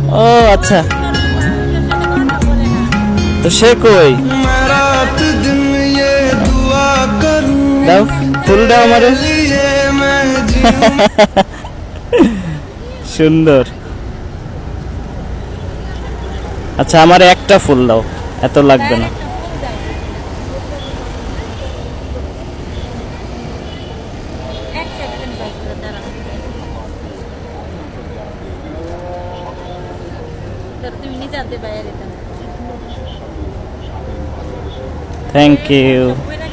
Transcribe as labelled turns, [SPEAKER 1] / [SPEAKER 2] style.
[SPEAKER 1] ও আচ্ছা, তো সে কই? দাও ফুল দাও আমারে। সুন্দর। আচ্ছা আমার একটা ফুল দাও, এত লাগবে না। Thank you.